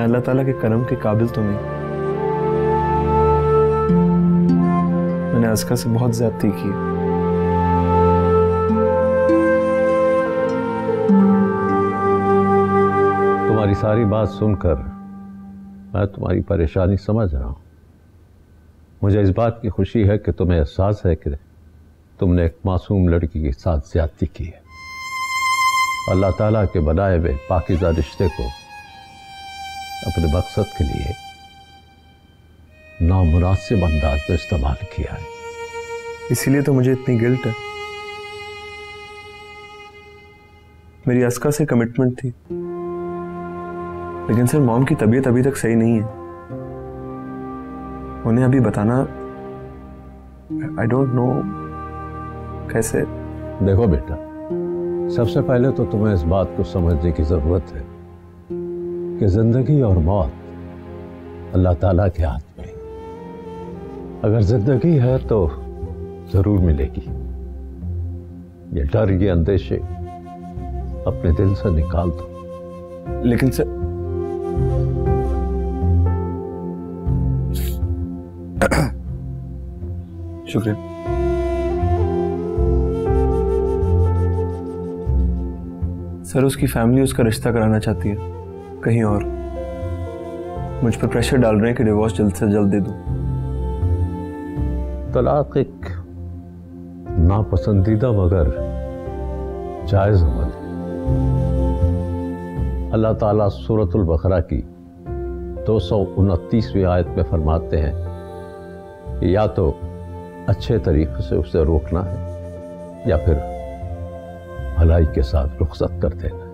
अल्लाह ताला के करम के काबिल तो नहीं। मैंने अस्का से बहुत ज्यादती की। तुम्हारी सारी बात सुनकर मैं तुम्हारी परेशानी समझ रहा हूं। मुझे इस बात की खुशी है कि तुम्हें एहसास है कि तुमने एक मासूम लड़की के साथ ज्यादती की है। अल्लाह ताला के बनाए हुए पाकीज़ा रिश्ते को अपने मकसद के लिए नामुनासिब अंदाज में इस्तेमाल किया है। इसीलिए तो मुझे इतनी गिल्ट है। मेरी अस्का से कमिटमेंट थी, लेकिन सर मॉम की तबीयत अभी तक सही नहीं है। उन्हें अभी बताना आई डोंट नो कैसे। देखो बेटा, सबसे पहले तो तुम्हें इस बात को समझने की जरूरत है कि जिंदगी और मौत अल्लाह ताला के हाथ में है। अगर जिंदगी है तो जरूर मिलेगी। ये डर, ये अंदेशे अपने दिल से निकाल दो। लेकिन सर शुक्रिया। सर उसकी फैमिली उसका रिश्ता कराना चाहती है कहीं और। मुझ पर प्रेशर डाल रहे हैं कि डिवोर्स जल्द से जल्द दे दूं। तलाक एक नापसंदीदा मगर जायज अमल है। अल्लाह ताला सूरतुल बकरा की 229वीं आयत में फरमाते हैं कि या तो अच्छे तरीके से उसे रोकना है या फिर भलाई के साथ रुखसत कर देना।